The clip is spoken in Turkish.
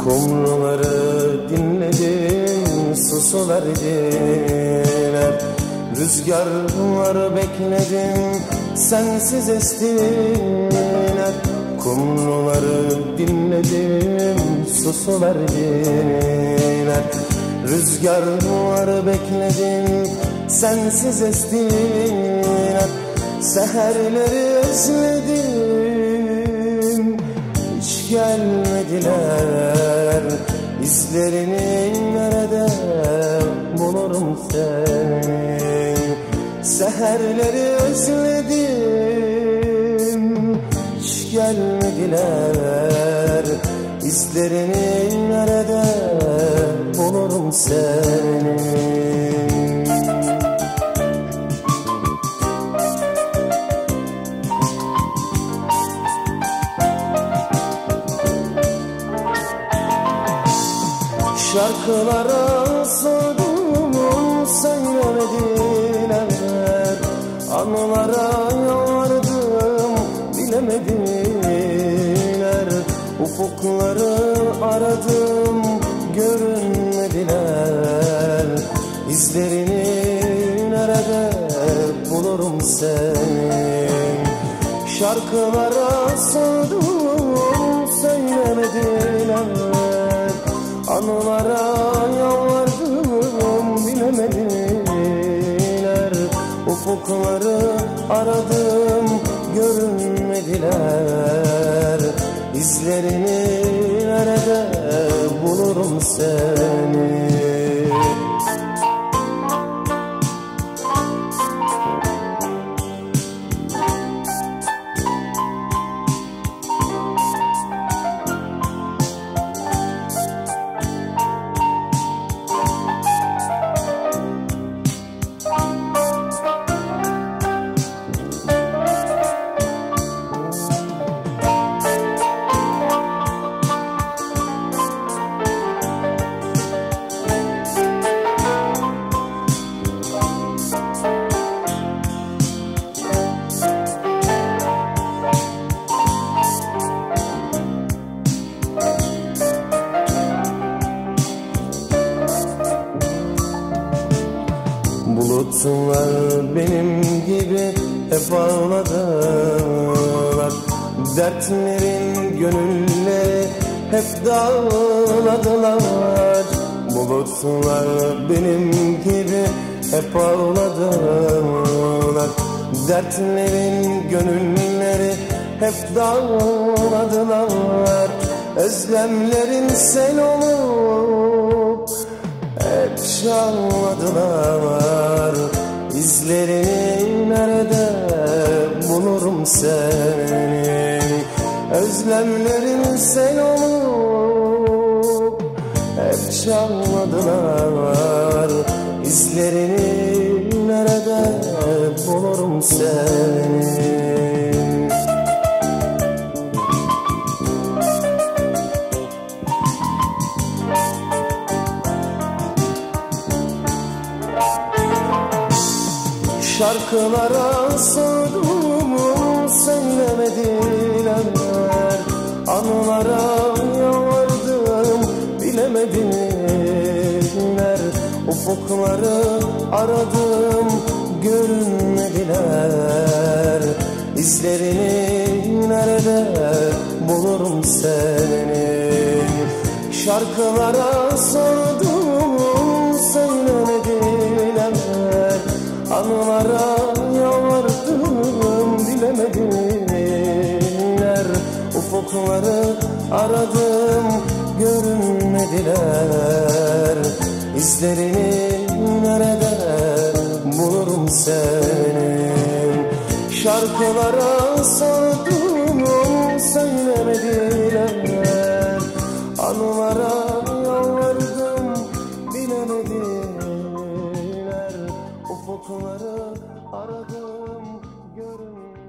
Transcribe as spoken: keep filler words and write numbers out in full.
Kumruları dinledim, susuverdiler. Rüzgarları bekledim, sensiz estiler. Kumruları dinledim, susuverdiler. Rüzgarları bekledim, sensiz estiler. Seherleri özledim, hiç gelmediler. İzlerini nerede bulurum seni? Seherleri özledim, hiç gelmediler. İzlerini nerede bulurum seni? Şarkılara sordum, söylemediler. Anılara yalvardım, bilemediler. Ufukları aradım, görünmediler. İzlerini nerede bulurum seni? Şarkılara sordum, söylemediler. Anılara yalvardım, bilemediler. Ufukları aradım, görünmediler. İzlerini nerede bulurum seni? Bulutlar benim gibi hep ağladılar. Dertlerin gönülleri hep dağladılar. Bulutlar benim gibi hep ağladılar. Dertlerin gönülleri hep dağladılar. Özlemlerin sel olup hep çalmadılar. İzlerini nerede bulurum seni? Özlemlerin sel olup hep çalmadılar. İzlerini nerede bulurum seni? Şarkılara sordum, söylemediler. Anılara yalvardım, bilemediler. Ufukları aradım, görünmediler. İzlerini nerede bulurum seni? Şarkılara sordum, söylemediler. Anılara yalvardım, bilemediler. Ufukları aradım, görünmediler. İzlerini nerede bulurum seni? Şarkılara sordum, söylemediler. Anılara yalvardım, bilemediler. Ufukları aradım, görünmediler.